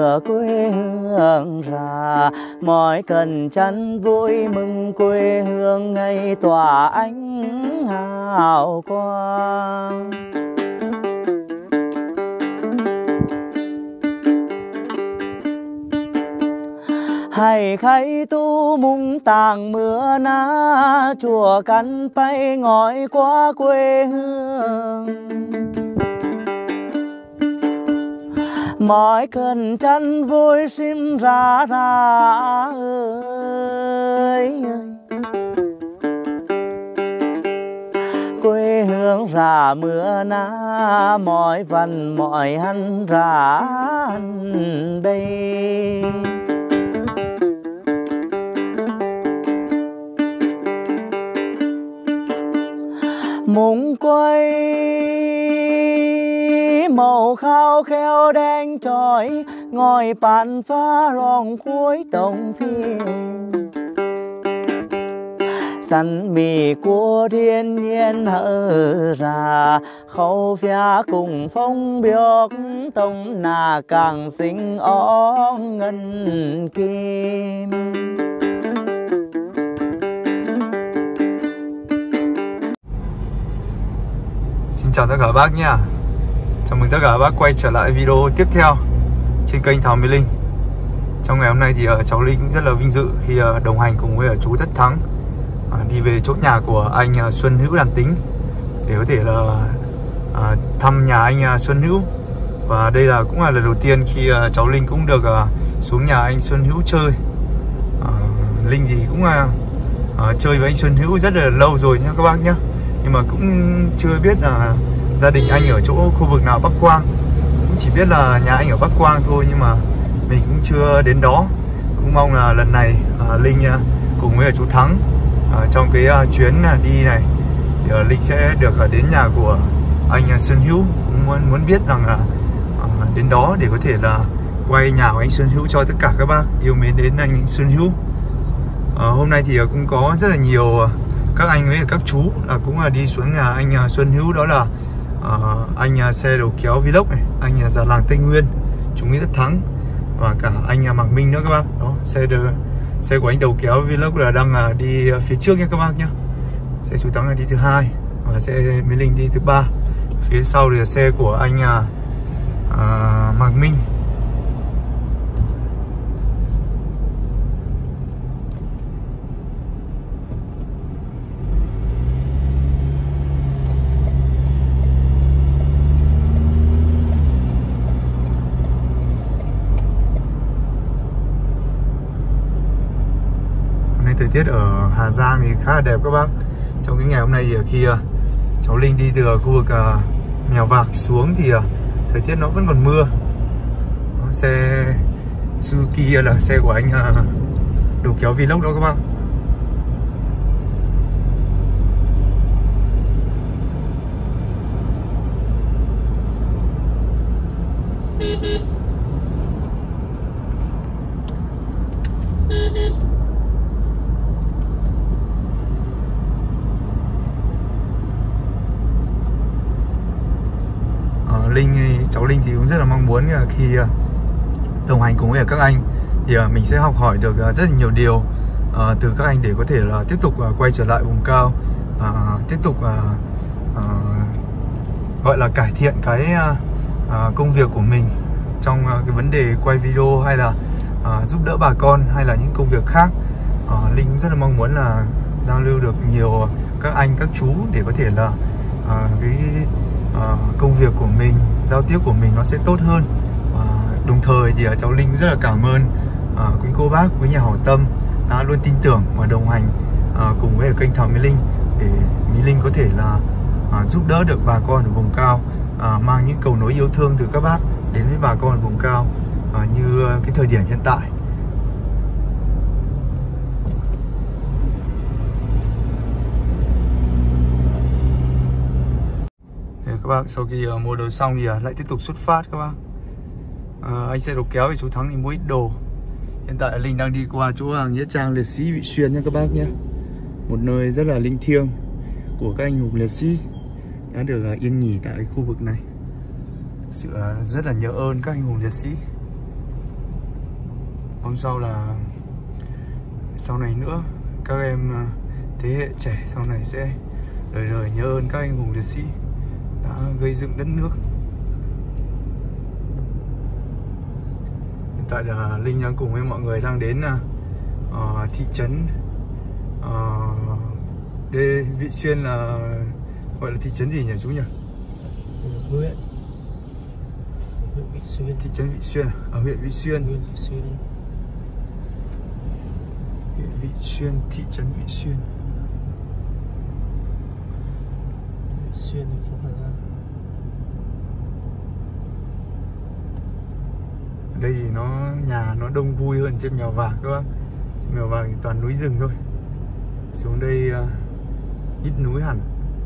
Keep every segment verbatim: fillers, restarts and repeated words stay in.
ở quê hương ra, mọi cần chăn vui mừng quê hương ngày tỏa ánh hào quang. Hãy khai tu mùng tàng mưa na, chùa căn bay ngói qua quê hương. Mọi cơn chăn vui xin ra ra ơi, quê hương ra mưa na, mọi văn mọi hân ra đây. Mùng quay màu khao khéo đen trói, ngồi bàn pha rong cuối đồng phiên. Sẵn mì của thiên nhiên hở ra, khâu phía cùng phong bióc tông nà càng xinh ó ngân kim. Xin chào tất cả các bác nha. Chào mừng tất cả các bác quay trở lại video tiếp theo trên kênh Thảo Mỹ Linh. Trong ngày hôm nay thì uh, cháu Linh cũng rất là vinh dự khi uh, đồng hành cùng với uh, chú Tất Thắng uh, đi về chỗ nhà của anh uh, Xuân Hữu Đàn Tính để có thể là uh, thăm nhà anh uh, Xuân Hữu. Và đây là cũng là lần đầu tiên khi uh, cháu Linh cũng được uh, xuống nhà anh Xuân Hữu chơi. uh, Linh thì cũng uh, uh, chơi với anh Xuân Hữu rất là lâu rồi nha các bác nhé, nhưng mà cũng chưa biết là gia đình anh ở chỗ khu vực nào Bắc Quang. Cũng chỉ biết là nhà anh ở Bắc Quang thôi, nhưng mà mình cũng chưa đến đó. Cũng mong là lần này uh, Linh uh, cùng với chú Thắng uh, trong cái uh, chuyến uh, đi này thì uh, Linh sẽ được uh, đến nhà của anh uh, Xuân Hữu. Cũng muốn, muốn biết rằng là uh, đến đó để có thể là quay nhà của anh Xuân Hữu cho tất cả các bác yêu mến đến anh Xuân Hữu. uh, Hôm nay thì uh, cũng có rất là nhiều uh, các anh với các chú là cũng là đi xuống nhà anh uh, Xuân Hữu. Đó là uh, anh uh, xe đầu kéo vlog này, anh uh, già làng Tây Nguyên, chú Nghĩa Tất Thắng và cả anh uh, Mạc Minh nữa các bác. Đó, xe đờ, xe của anh đầu kéo vlog là đang uh, đi uh, phía trước nha các bác nhé. Xe chú Thắng là đi thứ hai và xe Mỹ Linh đi thứ ba. Phía sau thì là xe của anh uh, uh, Mạc Minh. Thời tiết ở Hà Giang thì khá là đẹp các bác. Trong cái ngày hôm nay thì khi uh, cháu Linh đi từ khu vực uh, Mèo Vạc xuống thì uh, thời tiết nó vẫn còn mưa. Đó, xe Suzuki là xe của anh uh, đầu kéo vlog đó các bác. Linh, cháu Linh thì cũng rất là mong muốn khi đồng hành cùng với các anh thì mình sẽ học hỏi được rất là nhiều điều từ các anh để có thể là tiếp tục quay trở lại vùng cao, tiếp tục gọi là cải thiện cái công việc của mình trong cái vấn đề quay video hay là giúp đỡ bà con hay là những công việc khác. Linh rất là mong muốn là giao lưu được nhiều các anh các chú để có thể là cái Uh, công việc của mình, giao tiếp của mình nó sẽ tốt hơn. uh, Đồng thời thì uh, cháu Linh rất là cảm ơn uh, quý cô bác, quý nhà hảo tâm đã luôn tin tưởng và đồng hành uh, cùng với kênh Thảo Mỹ Linh để Mỹ Linh có thể là uh, giúp đỡ được bà con ở vùng cao, uh, mang những cầu nối yêu thương từ các bác đến với bà con ở vùng cao uh, như uh, cái thời điểm hiện tại. Các bác, sau khi uh, mua đồ xong thì uh, lại tiếp tục xuất phát các bác. uh, Anh xe đầu kéo thì chú Thắng thì mua ít đồ. Hiện tại Linh đang đi qua chỗ hàng Nghĩa Trang Liệt Sĩ Vị Xuyên nha các bác nhé. Một nơi rất là linh thiêng của các anh hùng liệt sĩ đã được uh, yên nghỉ tại khu vực này. Thực sự uh, rất là nhớ ơn các anh hùng liệt sĩ. Mong sau là sau này nữa các em thế hệ trẻ sau này sẽ đời đời nhớ ơn các anh hùng liệt sĩ đã gây dựng đất nước. Hiện tại là Linh đang cùng với mọi người đang đến uh, thị trấn uh, Đê Vị Xuyên, là gọi là thị trấn gì nhỉ chú nhỉ? Huyện huyện Vị Xuyên. Thị trấn Vị Xuyên à? Ở huyện Vị Xuyên. Huyện Vị Xuyên. Huyện Vị Xuyên, thị trấn Vị Xuyên. Vị Xuyên thành phố Hà Giang. Ở đây thì nó nhà nó đông vui hơn trên Mèo Vạc các bác. Trên Mèo Vạc thì toàn núi rừng thôi. Xuống đây uh, ít núi hẳn.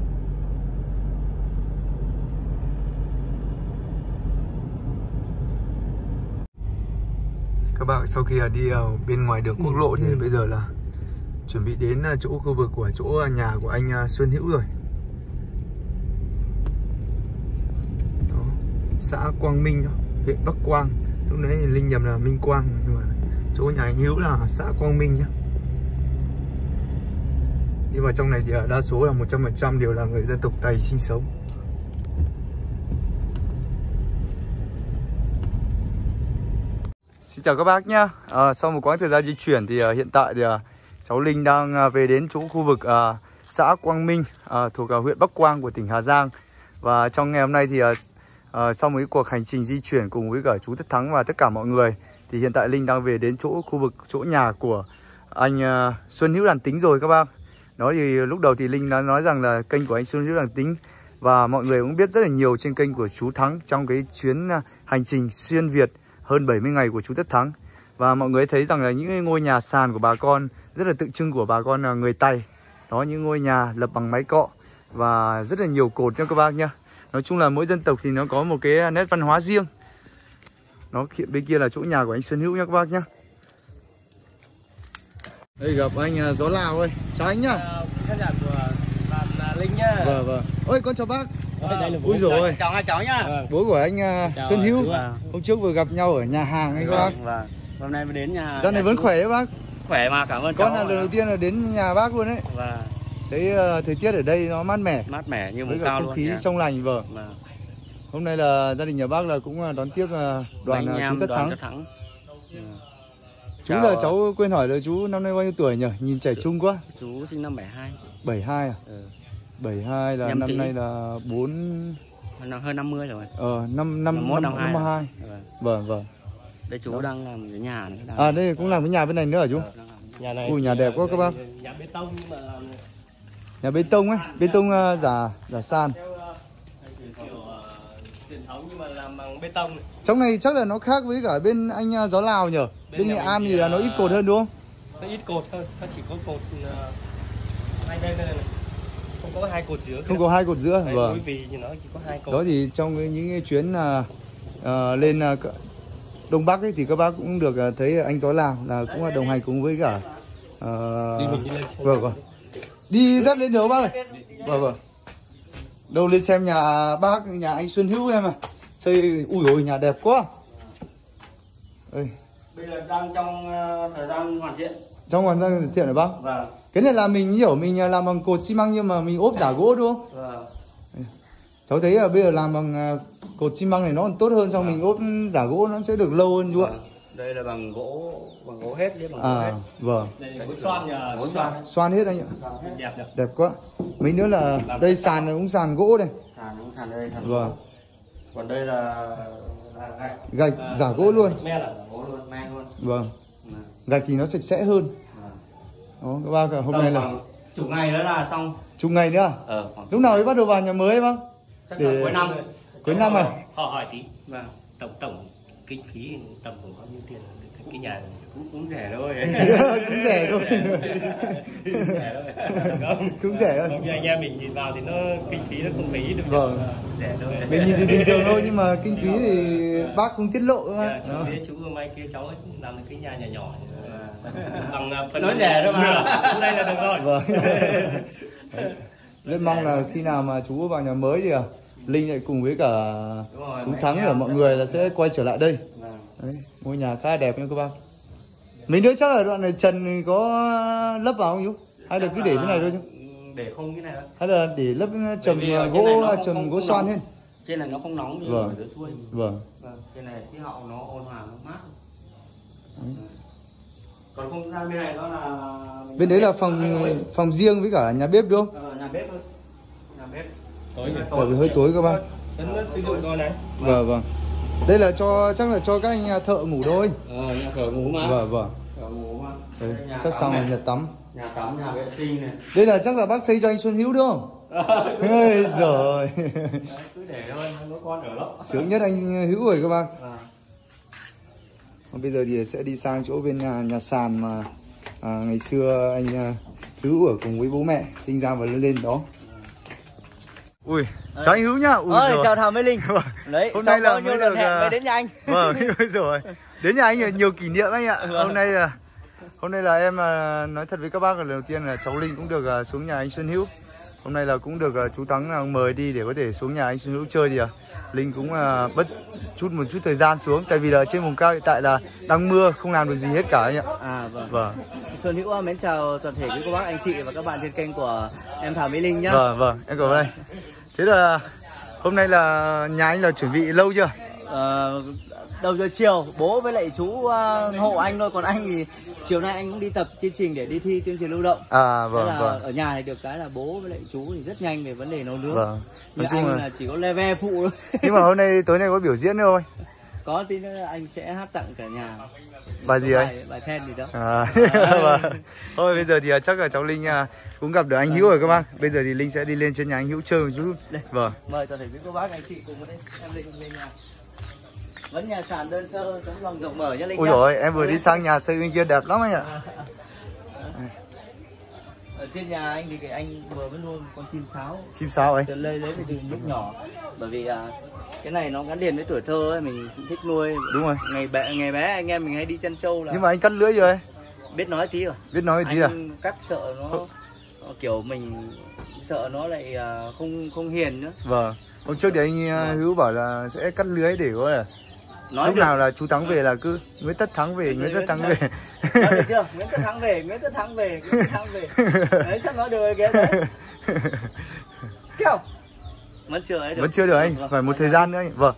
Các bạn sau khi đi ở bên ngoài đường quốc lộ thì ừ. bây giờ là chuẩn bị đến chỗ khu vực của chỗ nhà của anh Xuân Hữu rồi. Đó, xã Quang Minh đó, huyện Bắc Quang. Lúc nãy thì Linh nhầm là Minh Quang, nhưng mà chỗ nhà anh Hữu là xã Quang Minh nhá. đi vào trong này thì đa số là một trăm phần trăm đều là người dân tộc Tày sinh sống. Xin chào các bác nhá. À, sau một quãng thời gian di chuyển thì uh, hiện tại thì uh, cháu Linh đang uh, về đến chỗ khu vực uh, xã Quang Minh uh, thuộc uh, huyện Bắc Quang của tỉnh Hà Giang. Và trong ngày hôm nay thì uh, uh, sau một cái cuộc hành trình di chuyển cùng với cả chú Tất Thắng và tất cả mọi người thì hiện tại Linh đang về đến chỗ khu vực chỗ nhà của anh uh, Xuân Hữu Đàn Tính rồi các bác. Đó thì lúc đầu thì Linh đã nói rằng là kênh của anh Xuân Hữu Đàn Tính và mọi người cũng biết rất là nhiều trên kênh của chú Thắng trong cái chuyến uh, hành trình xuyên Việt hơn bảy mươi ngày của chú Tất Thắng. Và mọi người thấy rằng là những ngôi nhà sàn của bà con rất là tượng trưng của bà con là người Tày. Đó, những ngôi nhà lập bằng mái cọ và rất là nhiều cột nha các bác nhá. Nói chung là mỗi dân tộc thì nó có một cái nét văn hóa riêng. Nó hiện bên kia là chỗ nhà của anh Xuân Hữu nha các bác nhá. Đây gặp anh Gió Lào ơi. Chào anh nhá. Khán giả của bạn Linh nhá. Vâng vâng. Ôi con chào bác. Ui dồi ôi. Chào hai cháu nhá. Bố của anh chào Xuân Hữu. Hôm trước vừa gặp nhau ở nhà hàng ấy các bác. Vâng. Hôm nay mới đến nhà. Dạo này vẫn khỏe đấy bác. Khỏe mà, cảm ơn cháu. Con là lần đầu tiên là đến nhà bác luôn đấy. Vâng. Thấy uh, thời tiết ở đây nó mát mẻ. Mát mẻ như vùng cao luôn. Không khí trong lành vâng. Vâng. Hôm nay là gia đình nhà bác là cũng đón tiếp đoàn chú Tất Thắng. Thắng. Chú là cháu quên hỏi là chú năm nay bao nhiêu tuổi nhỉ? Nhìn trẻ trung quá. Chú sinh năm bảy hai. bảy hai à? Ừ. bảy hai là Nhâm năm tỷ. Nay là bốn hơn năm mươi rồi. Ờ năm năm năm năm hai. Vâng vâng. Đây chú đó. Đang làm cái nhà này. Đang... À đây cũng làm cái nhà bên này nữa hả chú? Ờ, nhà này. Ui nhà đẹp quá các bác. Nhà bê tông nhưng mà làm... Nhà bê tông ấy, bê tông uh, giả giả san. Truyền thống nhưng mà làm bằng bê tông. Trong này chắc là nó khác với cả bên anh uh, Gió Lào nhỉ? Bên, bên Nghệ An thì là nó ít cột hơn đúng không? Nó ít cột hơn, nó chỉ có cột uh, hai bên đây này. Không có hai cột giữa. Không có hai cột giữa. Đấy, vâng. Vì thì nó chỉ có hai cột. Đó thì trong cái, những cái chuyến uh, uh, lên uh, Đông Bắc ấy thì các bác cũng được uh, thấy anh Gió Lào là cũng uh, đồng hành cùng với cả uh, đi mình đi lên vâng vâng. Đi dắt lên đâu bác ơi? Vâng vâng. Đâu lên xem nhà bác, nhà anh Xuân Hữu em à. Xây, ui ôi nhà đẹp quá. Ê. Bây giờ đang trong uh, thời gian hoàn thiện. Trong hoàn thiện thiện hả bác? Vâng. Cái này là mình hiểu mình làm bằng cột xi măng nhưng mà mình ốp giả gỗ đúng không? Vâng. Cháu thấy là bây giờ làm bằng cột xi măng này nó còn tốt hơn, xong vâng. Mình ốp giả gỗ nó sẽ được lâu hơn chú ạ. Vâng. Đây là bằng gỗ, bằng gỗ hết, bằng gỗ à, hết. Vâng. Đây là gỗ xoan nhờ, gỗ xoan. Xoan hết anh ạ. Đẹp đẹp. Đẹp quá. Mấy nữa là làm đây sàn là cũng sàn gỗ đây. Sàn cũng sàn đây. Sàn vâng. Gỗ. Còn đây là, là gạch. Gạch à, giả gỗ luôn. Me là giả gỗ luôn, me luôn. Vâng. À. Gạch thì nó sạch sẽ hơn. À. Đó các bác hôm Đâu nay là chục ngày nữa là xong. Chục ngày nữa. Ờ. Lúc nào mới bắt đầu vào nhà mới bác? Chắc để... là cuối năm. Cuối năm à? Họ hỏi tí. Vâng. Tổng tổng kinh phí tầm khoảng bao nhiêu tiền cái nhà này? Cũng, cũng rẻ thôi. Cũng rẻ thôi. Cũng rẻ thôi. Cũng rẻ thôi. Không như anh em mình nhìn vào thì nó kinh phí nó không phí được. Vâng. Rẻ thôi. Mình nhìn thì bình thường thôi nhưng mà kinh phí thì bác không tiết lộ cơ. Dạ, chú đấy chú mai kia cháu ấy làm được cái nhà nhỏ nhỏ. Bằng phần nói rẻ thôi mà. Chú đây là được rồi. Vâng. Rất mong là khi nào mà chú vào nhà mới thì Linh lại cùng với cả rồi, chú Thắng ở mọi người là sẽ quay trở lại đây. Vâng. Đấy, ngôi nhà khá đẹp nha các bác. Mấy đứa chắc là đoạn này trần có lấp vào không chú? Hay là cứ để thế này thôi chứ? Để không cái này đâu. Hay là để lấp trần gỗ trần gỗ xoan lên? Trên này nó không nóng như vâng. ở dưới xuôi. Vâng. Vâng. Trên này khí hậu nó ôn hòa, nó mát. Ừ. Còn không gian bên này nó là bên đấy là phòng phòng riêng với cả nhà bếp đúng không? Ờ, nhà bếp thôi. Nhà bếp. Tối nhỉ? Tại vì hơi tối các bác. Tấn nước sử dụng thôi này. Vâng vâng. Đây là cho chắc là cho các anh thợ ngủ thôi. Ờ, nhà thợ ngủ mà. Vâng vâng. Thợ ngủ mà. Đấy, sắp xong là nhà tắm. Nhà tắm, nhà vệ sinh này. Đây là chắc là bác xây cho anh Xuân Hữu đúng không? Ôi giời. Cứ để thôi, không có con ở đó. Sướng nhất anh Hữu rồi các bác. À. Bây giờ thì sẽ đi sang chỗ bên nhà, nhà sàn mà à, ngày xưa anh à, Hữu ở cùng với bố mẹ sinh ra và lớn lên đó. Ui, chào anh Hữu nhá. Ui ơi, chào Thảo Mỹ Linh. Đấy, hôm nay là mới được hẹn mới đến nhà anh. Vâng, rồi. Đến nhà anh là nhiều kỷ niệm anh ạ. Vâng. Hôm nay là hôm nay là em à, nói thật với các bác là lần đầu tiên là cháu Linh cũng được à, xuống nhà anh Xuân Hữu. Hôm nay là cũng được uh, chú Thắng uh, mời đi để có thể xuống nhà anh Xuân Hữu chơi thì uh, Linh cũng uh, bất chút một chút thời gian xuống tại vì là trên vùng cao hiện tại là đang mưa không làm được gì hết cả anh ạ. À vâng. Vâng. Xuân Hữu mến chào toàn thể quý cô bác anh chị và các bạn trên kênh của em Thảo Mỹ Linh nhá. Vâng vâng, em cảm ơn anh. Thế là hôm nay là nhà anh là chuẩn bị lâu chưa? Ờ, đầu giờ chiều bố với lại chú uh, hộ anh thôi, còn anh thì chiều nay anh cũng đi tập chương trình để đi thi tuyên truyền lưu động. À vâng là vâng. Ở nhà thì được cái là bố với lại chú thì rất nhanh về vấn đề nấu nướng. Vâng. Như anh là... là chỉ có leve phụ thôi. Nhưng mà hôm nay tối nay có biểu diễn nữa không? Có tí nữa anh sẽ hát tặng cả nhà. Bài gì ấy? Bài, bài then gì đó. À, vâng. Thôi bây giờ thì chắc là cháu Linh cũng gặp được anh Hữu rồi các bác. Bây giờ thì Linh sẽ đi lên trên nhà anh Hữu chơi một chút. Đây. Vâng. Mời toàn thể quý cô bác anh chị cùng với đây em Linh lên nhà. Vẫn nhà sàn đơn sơ, tấm lòng rộng mở nhá Linh. Ôi rồi em vừa đi sang nhà xây bên kia đẹp lắm anh ạ. Ở trên nhà anh thì cái anh vừa mới nuôi con chim sáo. Chim sáo ấy. Từ lấy lấy từ lúc nhỏ. Bởi vì à, cái này nó gắn liền với tuổi thơ ấy, mình cũng thích nuôi. Đúng rồi. Ngày bé ngày bé anh em mình hay đi chăn trâu là. Nhưng mà anh cắt lưỡi rồi. Biết nói tí rồi. Biết nói tí à? Anh cắt sợ nó không. Kiểu mình sợ nó lại không không hiền nữa. Vâng. Hôm trước thì anh vâng. Hữu bảo là sẽ cắt lưới để có là nói lúc được. nào là chú Thắng về là cứ Nguyễn Tất Thắng về, Nguyễn Tất Thắng về. Nói được chưa? Nguyễn Tất Thắng về, Nguyễn Tất Thắng về, Nguyễn Tất Thắng về. Đấy sắp nói được rồi kìa đấy. Kéo. Vẫn chưa ấy được. Vẫn chưa được anh, vâng. Phải một thời gian nữa anh. Vâng.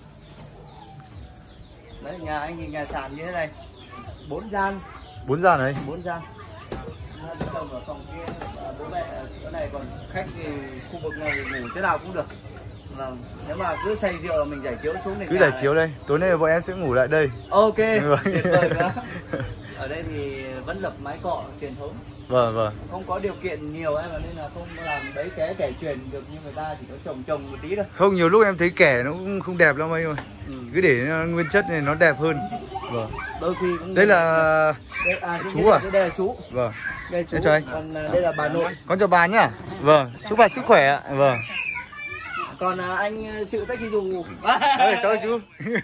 Đấy nhà anh thì nhà sàn như thế này. Bốn gian. Bốn gian đấy. Bốn gian. Chồng ở phòng kia, bố mẹ chỗ này còn khách thì khu vực này ngủ thế nào cũng được. Vâng, nếu mà cứ say rượu mình giải chiếu xuống thì cứ giải chiếu đây. Tối nay bọn em sẽ ngủ lại đây. Ok, tuyệt vời quá. Ở đây thì vẫn lập mái cọ truyền thống. Vâng vâng. Không có điều kiện nhiều em nên là không làm đấy ké kẻ truyền được như người ta, chỉ có trồng trồng một tí thôi. Không, nhiều lúc em thấy kẻ nó cũng không đẹp lắm anh ơi. Ừ. Cứ để nguyên chất này nó đẹp hơn. Vâng. Đôi khi cũng đây là đây, à, chú à? Đây là chú. Vâng. Đây chú. Cho anh. Còn đây là bà nội. Con chào bà nhá. Vâng. Chúc bà sức khỏe ạ. Vâng. Còn à, anh sự taxi dù. Ơi, chào chú.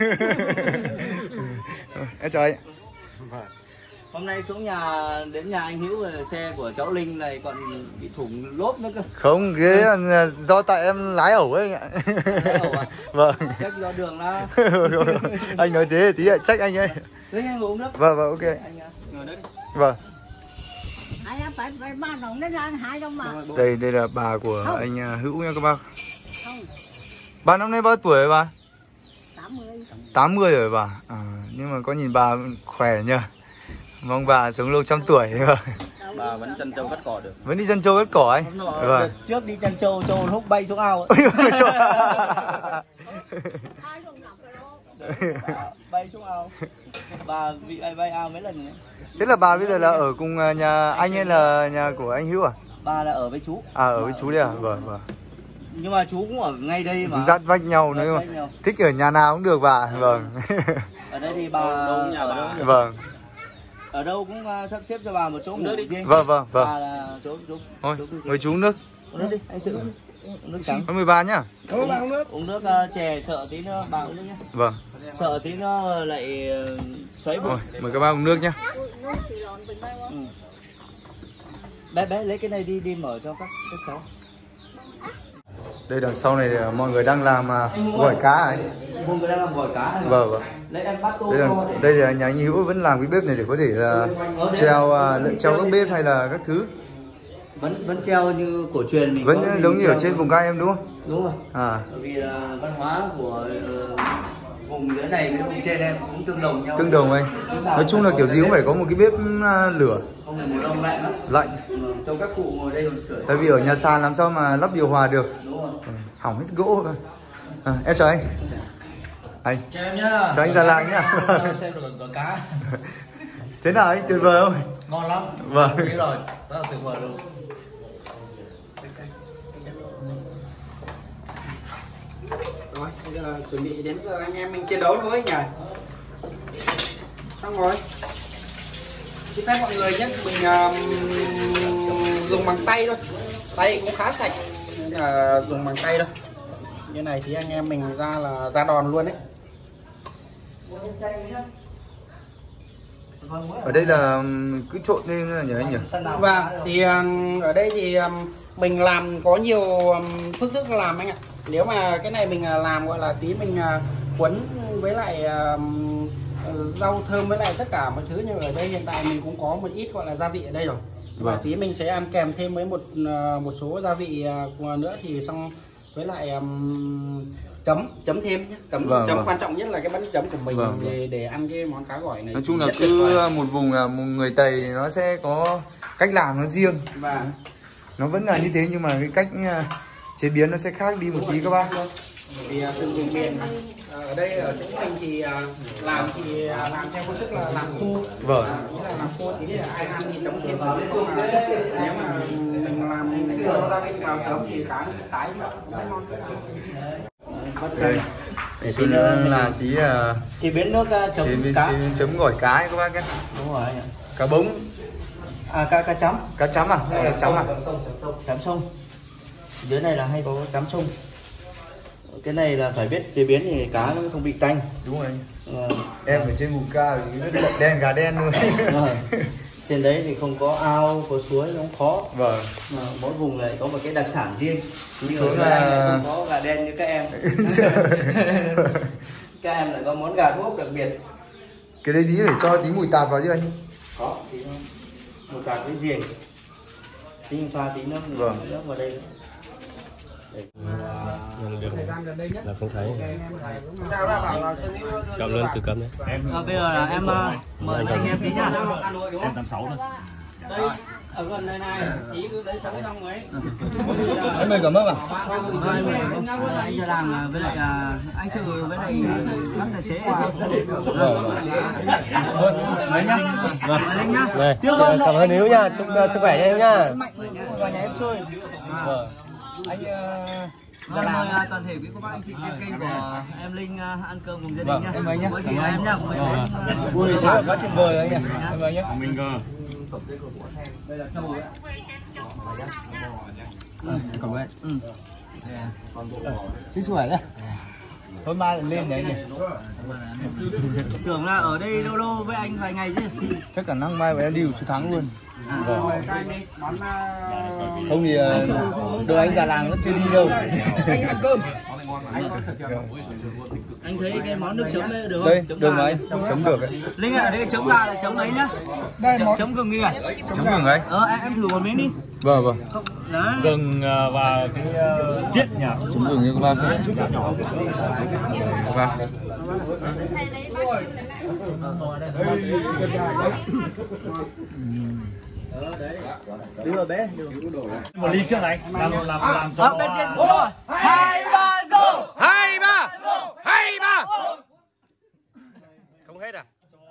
Em chào anh. Hôm nay xuống nhà đến nhà anh Hữu xe của cháu Linh này còn bị thủng lốp nữa cơ. Không, cái ừ. do tại em lái ẩu ấy anh ạ. Lái ẩu à? Vâng. Trách do đường là. Anh nói thế tí ạ, trách anh ấy. Thế anh ngồi uống nước. Vâng vâng ok. Anh ngồi đấy đi. Vâng. Phải phải ba đồng đến ăn hai đồng mà. Đây đây là bà của không. Anh Hữu nha các bác. Không. Bà năm nay bao tuổi rồi bà? tám mươi. tám mươi rồi bà. À, nhưng mà có nhìn bà khỏe nhờ. Mong bà sống lâu trăm tuổi. Bà vẫn chăn trâu cắt cỏ được. Vẫn đi chăn trâu cắt cỏ ấy. Vâng. Trước đi chăn trâu, trâu lúc bay xuống ao. Bay xuống ao. Bà bị bay bay ao mấy lần nữa. Thế là bà bây giờ là ở cùng nhà anh hay là nhà của anh Hữu à? Bà là ở với chú. À ở với chú đây à? Vâng vâng. Nhưng mà chú cũng ở ngay đây mà. Dắt vách nhau nữa mà. Thích ở nhà nào cũng được bà. Vâng. Ở đây thì bà đâu nhà bà. Vâng. Ở đâu cũng uh, sắp xếp cho bà một chỗ nước đi riêng. Vâng vâng vâng. Bà là chỗ chỗ. Thôi, mời chú uống nước. Uống nước đi, anh sự. Nước trắng. mười ba nhá. Uống, uống nước. Uống nước uh, chè sợ tí nữa bà uống nước nhá. Vâng. Sợ tí nó lại uh, xoáy bụng. Mời các bác uống nước nhá. Ừ. Bé bé lấy cái này đi đi mở cho các các cháu. Đây đằng sau này mọi người đang làm uh, gỏi cá ấy. Hôm người đang làm gỏi cá này. Vâng vâng. Lấy em bắt tô Đây là, to để... đây là nhà anh Hữu vẫn làm cái bếp này để có thể là treo uh, treo các bếp hay là các thứ. Vẫn vẫn treo như cổ truyền mình. Vẫn giống như ở trên vùng gai em đúng không? Đúng rồi. À. Bởi vì là văn hóa của uh, vùng dưới này với vùng trên em cũng tương đồng nhau. Tương đồng anh. Nói chung là kiểu gì cũng phải có một cái bếp uh, lửa. Không phải mùa đông lạnh lắm. Lạnh. Ừ, cho các cụ ngồi đây còn sưởi. Tại vì ở nhà sàn làm sao mà lắp điều hòa được. Đúng rồi. Ừ, hỏng hết gỗ cơ. À, em chào anh. Anh. Chào em nhá. Chào anh Gia Lang nhá. Xem được có cá. Thế nào anh, tuyệt vời không? Ngon lắm. Vâng. Biết rồi, rất là tuyệt vời luôn. Rồi, bây giờ là chuẩn bị đến giờ anh em mình chiến đấu thôi nhỉ. Xong rồi. Xin phép mọi người nhé, mình uh, dùng bằng tay thôi. Tay cũng khá sạch. Uh, dùng bằng tay thôi. Như này thì anh em mình ra là ra đòn luôn đấy. Ở đây là cứ trộn lên là nhỉ anh nhỉ? Vâng, thì um, ở đây thì um, mình làm có nhiều um, phương thức làm anh ạ. Nếu mà cái này mình uh, làm gọi là tí mình uh, quấn với lại um, rau thơm với lại tất cả mọi thứ, nhưng ở đây hiện tại mình cũng có một ít gọi là gia vị ở đây rồi. Và Vâng. tí mình sẽ ăn kèm thêm với một uh, một số gia vị uh, nữa thì xong với lại um, chấm chấm thêm nhé. Chấm, Vâng, chấm vâng. quan trọng nhất là cái bánh chấm của mình Vâng, để, để ăn cái món cá gỏi này. Nói chung là Rất tuyệt cứ vời. một vùng là một người Tây nó sẽ có cách làm nó riêng. Và Nó vẫn là như thế nhưng mà cái cách uh, chế biến nó sẽ khác đi một tí các bác. vì uh, từng vùng miền mà. Uh, ở đây ở chỗ mình thì uh, làm thì uh, làm theo phương thức là làm khô. Vâng. À, nghĩa là làm khô thì ai ăn thì chấm thêm vào. Nhưng mà nếu mà mình làm mình cho gia vị vào sớm thì cá nó tái rất ngon. Đây. Để Tí tí nữa nữa là tí uh, chế biến nước uh, chấm chế biến cá. chế, chấm gỏi cá ấy các bác nhé. Đúng rồi anh ạ. Cá bống, À cá cá chấm. cá chấm à? Hay là chấm à? Chấm sông. Dưới này là hay có chấm sông. Cái này là phải biết chế biến thì cá nó không bị tanh. Đúng rồi anh. Ờ, Em ở trên vùng cao thì rất là đen gà đen luôn. rồi. Trên đấy thì không có ao, có suối nó cũng khó. Vâng. Mà mỗi vùng lại có một cái đặc sản riêng. Cứ Nhưng xuống ở đây là- lại không có gà đen như các em. Các em lại có món gà thuốc đặc biệt. Cái đấy tí phải cho tí mùi tạt vào chứ anh. Có tí một cà với riềng. Tí pha tí nước Vâng. nước vào đây. là không thấy Sao ra bảo là cầm lên từ cầm đấy. À, bây giờ là em uh, mời anh em tí nhá. Em tám sáu thôi. đây ở gần đây này chỉ cứ lấy sống xong ấy. Em mời cảm ơn ạ. Anh Gia Lang với lại uh, anh Sự với lại bác tài xế. Vâng. Mấy nhá. Vâng. Linh nhá. Đây, cảm ơn Hiếu nha, chúc uh, sức khỏe cho em nha. Vào nhà em chơi. Vâng. Anh uh, Gia Lang mời toàn thể quý cô bác anh chị trên kênh của em Linh uh, ăn cơm cùng gia đình nhá. Em mời nhá. Mời chị em nhá. Ui, thế là quá tuyệt vời anh ạ. Em mời nhé. Mình cơ. Đây là thâu đấy. Cảm ơn. Ừ. Xin khỏe nhé. Hôm mai lên đấy nhỉ. Tưởng là ở đây lâu lâu với anh vài ngày chứ. Chắc khả năng mai bọn em đi chú Thắng luôn. Rồi các anh đi món Không thì uh, đồ anh già làng nó chưa đi đâu. anh ăn cơm. Anh thấy cái món nước chấm đây được không? Đây, Chấm được gà mà này. anh, chấm được đấy. Linh ở đây chấm gà là chấm ấy nhá. Đây món chấm gừng đi à? Chấm gừng ấy. Ờ em, em thử một miếng đi. Vâng vâng. Không, đấy. Gừng uh, và cái uh, tiết nhỉ. Chấm gừng như các bác. Vâng. Đưa vào bé. Đưa. Một ly trước anh. Làm làm làm cho. Ở bên trên. Ôi, hai ba rô. Hai ba. Hai ba. Không hết à?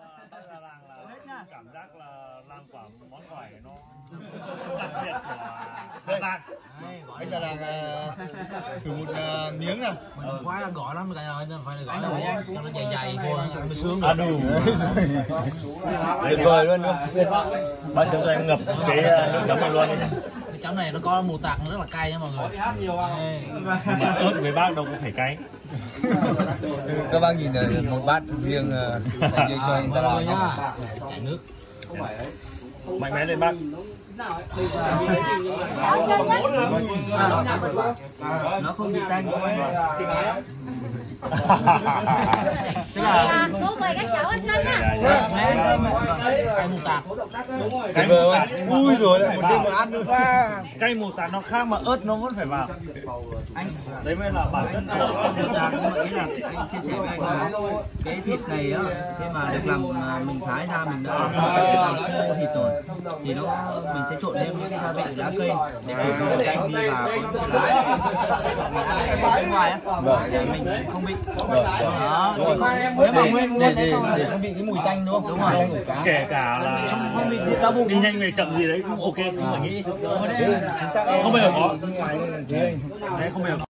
Cảm giác là làm quả món gỏi nó đặc biệt của Hà Giang. Bây giờ là thử một uh, miếng nào. Mình khoái là gỏi lắm, cái này phải là gỏi là cho nó dày dày vô mới sướng. À đủ. Tuyệt vời luôn luôn. Bác chấm cho em ngập cái uh, nước chấm này luôn. Cái chấm này nó có mù tạt rất là cay nha mọi người. Mà ớt với bác đâu có phải cay. Các bác nhìn là một bát riêng uh, riêng cho anh Gia Lang nhá. Chảy nước. Mạnh mẽ lên bác. Nó không bị tanh. Tức là cô mời các cháu ăn canh á. Cái mù tạt. Cái mù tạt. Ui rồi lại một đêm mà ăn nữa. Cây mù tạt nó khác mà ớt nó vẫn phải vào. anh Đấy mới là bản chất của thực ra nhưng mà ý là anh chia sẻ với anh là cái thịt này á, khi mà được làm mình thái ra mình đã làm khô thịt rồi thì nó mình sẽ trộn thêm những cái gia vị lá cây để cái canh đi và có cái lá bên ngoài á để mình không bị đó. Nếu mà nguyên để để để không bị cái mùi tanh đúng không? đúng rồi, kể cả là không bị đau bụng, đi nhanh về chậm gì đấy cũng ok, không phải nghĩ không bao giờ có đấy, không bao giờ có.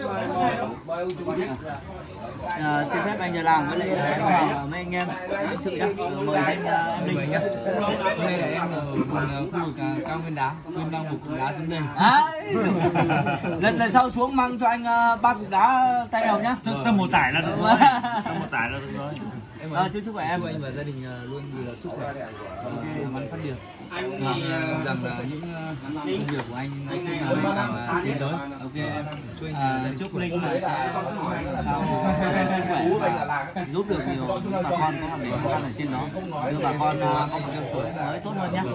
À, xin phép anh làm với lại anh mấy anh em anh sự nhá, mời anh em Linh nhá. Đây là em ở vùng khu vực cao nguyên đá, em đang một cục đá xuống đây. Lần lần sau xuống mang cho anh ba cục đá tay nào nhá. Tâm một tải là được rồi, tâm một tải là được rồi. À, chúc sức khỏe em. Anh và gia đình luôn vừa sức khỏe, làm ăn phát triển. Anh thì rằng là những công việc của anh sẽ càng ngày càng tiến tới. Ok em. À, chúc Linh là sẽ sao sức khỏe, giúp được nhiều bà con có hoàn cảnh khó khăn ở trên đó, đưa bà con có một cuộc sống mới tốt hơn nhé.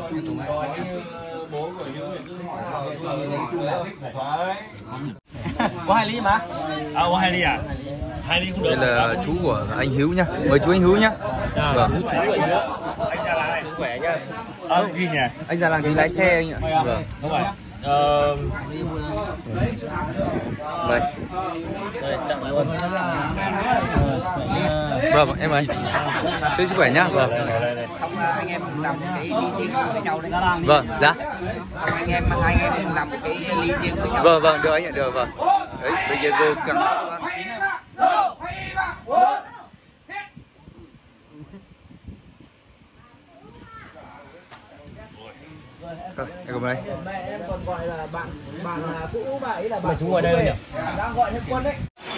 Có hai ly mà. À, có hai ly à? Hai ly cũng được. Đây là chú của anh Hiếu nhá, mời chú anh Hiếu nhá. Vâng. Anh ra làng này sức khỏe nhá. À, gì nhỉ? Anh ra làng tí lái xe anh ạ. Vâng. Đúng rồi. Ờ... Đây. Đây, chậm luôn. Vâng, em ơi. Chúc sức khỏe nhá. Vâng. Xong anh em làm cái ly riêng với nhau đấy. Vâng, dạ. Xong anh em hai anh em làm cái ly riêng với nhau. Vâng, vâng, được anh ạ, được, vâng. Đấy, bây giờ rồi căng. Rồi, em cầm đây. Mẹ em còn gọi là bạn bạn cũ, bà ấy là bạn. Mà chúng ngồi đây nhỉ? Đang gọi thêm quân đấy.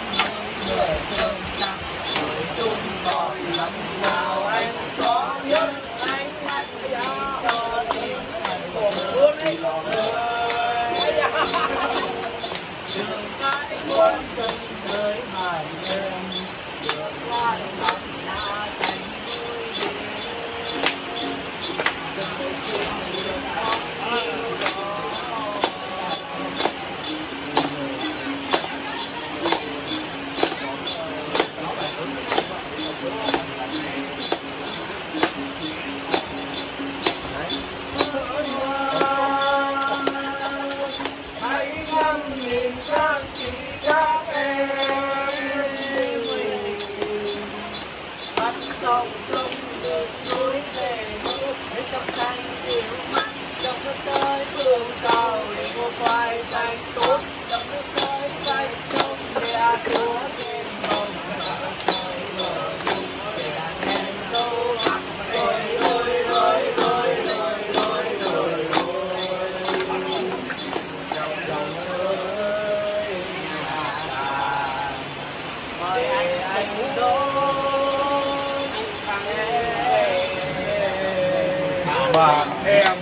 Và em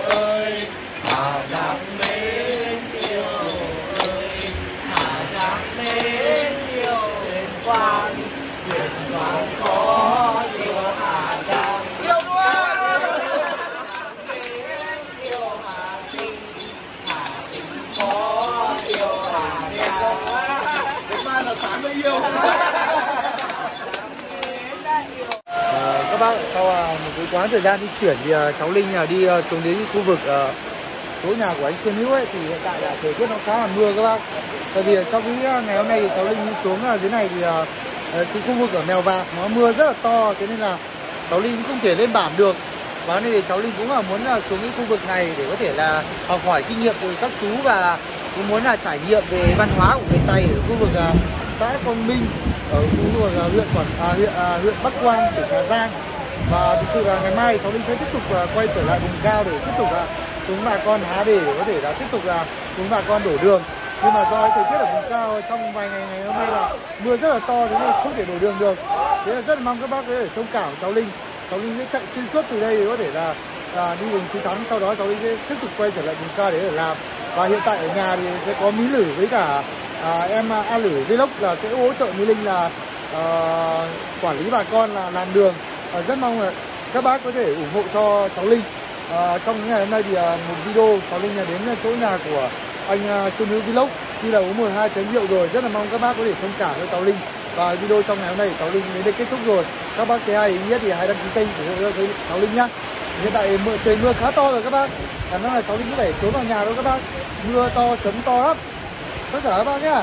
Hãy subscribe cho kênh Ghiền Mì Gõ để không bỏ lỡ À, các bác, sau một cái quãng thời gian di chuyển thì uh, cháu Linh uh, đi uh, xuống đến khu vực uh, chỗ nhà của anh Xuân Hữu ấy, thì hiện tại là thời tiết nó khá là mưa các bác. Tại vì trong cái ngày hôm nay thì cháu Linh đi xuống ở dưới này thì uh, cái khu vực ở Mèo Vạc nó mưa rất là to, thế nên là cháu Linh cũng không thể lên bản được. Và nên thì cháu Linh cũng là muốn là xuống cái khu vực này để có thể là học hỏi kinh nghiệm từ các chú và cũng muốn là trải nghiệm về văn hóa của người Tày ở khu vực uh, xã Quang Minh, ở khu vực uh, huyện Quảng à, huyện uh, huyện Bắc Quang, tỉnh Hà Giang. Và thực sự là ngày mai cháu Linh sẽ tiếp tục uh, quay trở lại vùng cao để tiếp tục uh, xuống bà con há để có thể là tiếp tục là xuống bà con đổ đường. Nhưng mà do thời tiết ở vùng cao trong vài ngày ngày hôm nay là mưa rất là to, thế nên không thể đổ đường được. Thế là rất là mong các bác có thể thông cảm cháu Linh. Cháu Linh sẽ chạy xuyên suốt từ đây để có thể là à, đi đường Chí Thắng, sau đó cháu Linh sẽ tiếp tục quay trở lại vùng cao để ở làm. Và hiện tại ở nhà thì sẽ có Mỹ Lử với cả à, em A Lử Vlog là sẽ hỗ trợ Mỹ Linh là à, quản lý bà con là làm đường. À, rất mong là các bác có thể ủng hộ cho cháu Linh. À, trong những ngày hôm nay thì à, một video cháu Linh là đến chỗ nhà của anh uh, Xuân Hữu Vlog khi là uống một hai chén rượu rồi. Rất là mong các bác có thể thông cảm cho cháu Linh. Và video trong ngày hôm nay cháu Linh đến đây kết thúc rồi. Các bác thấy hay ý nghĩa thì hãy đăng ký kênh ủng hộ cho cháu Linh nhá. Hiện tại mưa, trời mưa khá to rồi các bác, khả năng là cháu Linh có thể trốn vào nhà đâu các bác. Mưa to, sấm to lắm. Tất cả các bác nhá.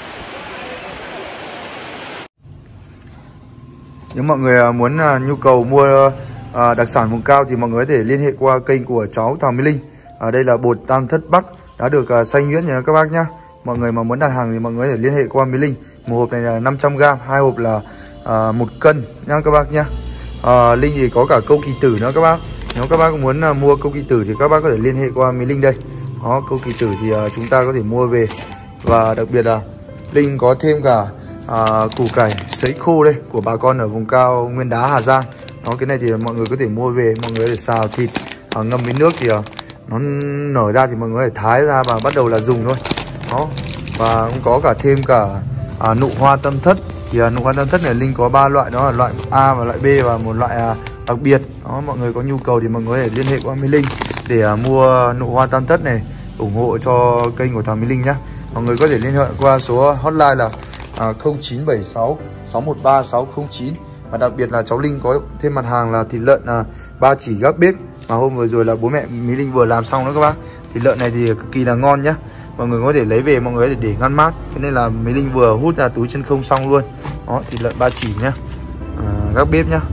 Nếu mọi người muốn uh, nhu cầu mua uh, đặc sản vùng cao thì mọi người có thể liên hệ qua kênh của cháu Thảo Mỹ Linh. Ở đây là bột Tam Thất Bắc đã được uh, xay nhuyễn nha các bác nhá. Mọi người mà muốn đặt hàng thì mọi người có thể liên hệ qua Mỹ Linh. Một hộp này là năm trăm gam, hai hộp là uh, một cân nha các bác nhá. Uh, Linh thì có cả câu kỳ tử nữa các bác. Nếu các bác muốn uh, mua câu kỳ tử thì các bác có thể liên hệ qua Mỹ Linh đây. Đó, câu kỳ tử thì uh, chúng ta có thể mua về. Và đặc biệt là Linh có thêm cả uh, củ cải sấy khô đây của bà con ở vùng cao Nguyên Đá Hà Giang. Đó, cái này thì mọi người có thể mua về, mọi người có thể xào thịt uh, ngâm với nước thì uh, nó nở ra thì mọi người có thể thái ra và bắt đầu là dùng thôi. Đó, và cũng có cả thêm cả à, nụ hoa tam thất. Thì à, nụ hoa tam thất này Linh có ba loại, đó là loại A và loại B và một loại à, đặc biệt. Đó, mọi người có nhu cầu thì mọi người có thể liên hệ qua Mỹ Linh để à, mua nụ hoa tam thất này, ủng hộ cho kênh của Thảo Mỹ Linh nhá. Mọi người có thể liên hệ qua số hotline là à, không chín bảy sáu sáu một ba sáu không chín. Và đặc biệt là cháu Linh có thêm mặt hàng là thịt lợn à, ba chỉ gác bếp mà hôm vừa rồi là bố mẹ Mỹ Linh vừa làm xong đó các bác. Thịt lợn này thì cực kỳ là ngon nhá. Mọi người có thể lấy về, mọi người có thể để ngăn mát. Thế nên là Mỹ Linh vừa hút ra túi chân không xong luôn. Đó, thịt lợn ba chỉ nhá, à, gác bếp nhá.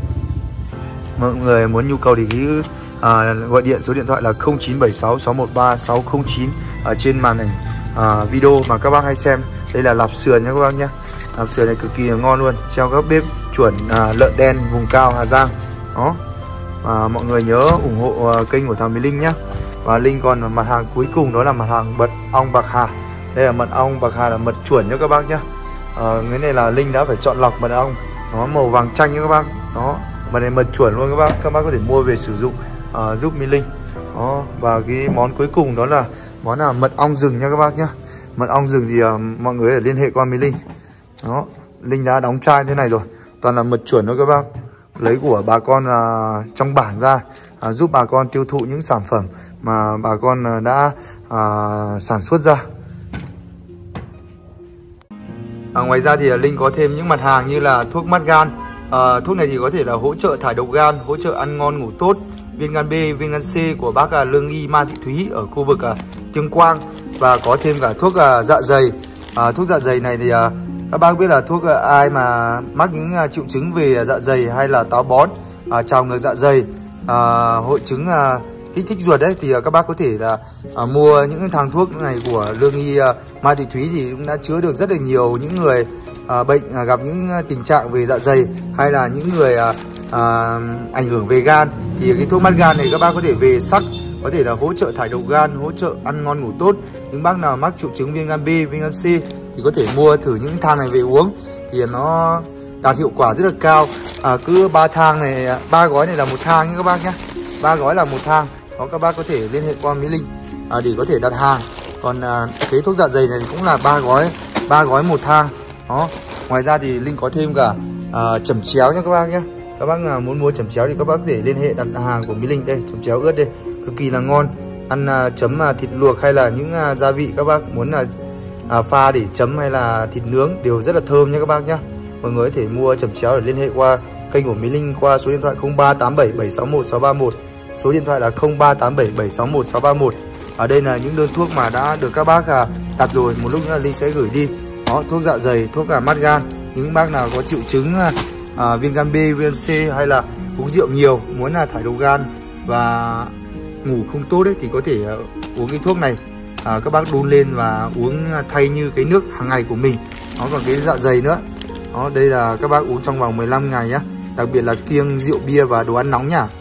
Mọi người muốn nhu cầu thì cứ à, gọi điện số điện thoại là không chín bảy sáu sáu một ba sáu không chín ở trên màn ảnh à, video mà các bác hay xem. Đây là lạp sườn nhá các bác nhá. Lạp sườn này cực kỳ là ngon luôn, treo gác bếp chuẩn à, lợn đen vùng cao Hà Giang. Đó, à, mọi người nhớ ủng hộ à, kênh của Thảo Mỹ Linh nhá. Và Linh còn mặt hàng cuối cùng đó là mặt hàng mật ong bạc hà. Đây là mật ong bạc hà là mật chuẩn nhá các bác nhá. Ờ, cái này là Linh đã phải chọn lọc mật ong, nó màu vàng chanh nhá các bác. Đó, mật này mật chuẩn luôn các bác. Các bác có thể mua về sử dụng uh, giúp Mỹ Linh. Đó, và cái món cuối cùng đó là món là mật ong rừng nha các bác nhá. Mật ong rừng thì uh, mọi người phải liên hệ qua Mỹ Linh. Đó, Linh đã đóng chai thế này rồi, toàn là mật chuẩn thôi các bác. Lấy của bà con uh, trong bản ra, uh, giúp bà con tiêu thụ những sản phẩm mà bà con đã à, sản xuất ra. À, ngoài ra thì Linh có thêm những mặt hàng như là thuốc mắt gan. À, thuốc này thì có thể là hỗ trợ thải độc gan, hỗ trợ ăn ngon ngủ tốt, viên gan B, viên gan C của bác à, Lương Y Ma Thị Thúy ở khu vực à, Tuyên Quang. Và có thêm cả thuốc à, dạ dày. À, thuốc dạ dày này thì à, các bác biết là thuốc à, ai mà mắc những à, triệu chứng về dạ dày hay là táo bón, à, trào ngược dạ dày, à, hội chứng à, kích thích ruột đấy thì các bác có thể là à, mua những thang thuốc này của Lương Y à, Ma Thị Thúy thì cũng đã chữa được rất là nhiều những người à, bệnh à, gặp những tình trạng về dạ dày hay là những người à, à, ảnh hưởng về gan. Thì cái thuốc mắt gan này các bác có thể về sắc, có thể là hỗ trợ thải độc gan, hỗ trợ ăn ngon ngủ tốt. Những bác nào mắc triệu chứng viêm gan B, viêm gan C thì có thể mua thử những thang này về uống thì nó đạt hiệu quả rất là cao. À, cứ ba thang này, ba gói này là một thang nhé các bác nhé, ba gói là một thang. Đó, các bác có thể liên hệ qua Mỹ Linh à, để có thể đặt hàng. Còn à, cái thuốc dạ dày này cũng là ba gói, ba gói một thang. Đó, ngoài ra thì Linh có thêm cả à, chẩm chéo nha các bác nhé. Các bác nào muốn mua chẩm chéo thì các bác có thể liên hệ đặt hàng của Mỹ Linh. Đây, chẩm chéo ướt đây, cực kỳ là ngon. Ăn à, chấm à, thịt luộc hay là những à, gia vị các bác muốn là à, pha để chấm hay là thịt nướng đều rất là thơm nha các bác nhá. Mọi người có thể mua chẩm chéo để liên hệ qua kênh của Mỹ Linh qua số điện thoại không ba tám bảy bảy sáu một sáu ba một, số điện thoại là không ba tám bảy bảy sáu một sáu ba một. Ở đây là những đơn thuốc mà đã được các bác à, đặt rồi, một lúc nữa Linh sẽ gửi đi. Đó, thuốc dạ dày, thuốc à, mát gan. Những bác nào có triệu chứng à, viêm gan B, viêm C hay là uống rượu nhiều, muốn là thải độc gan và ngủ không tốt đấy thì có thể uh, uống cái thuốc này. À, các bác đun lên và uống thay như cái nước hàng ngày của mình. Nó còn cái dạ dày nữa. Đó, đây là các bác uống trong vòng mười lăm ngày nhá. Đặc biệt là kiêng rượu bia và đồ ăn nóng nhá.